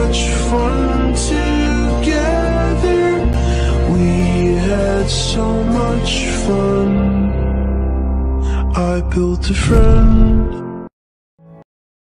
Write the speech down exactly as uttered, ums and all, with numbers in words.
much fun together. We had so much fun. I built a friend.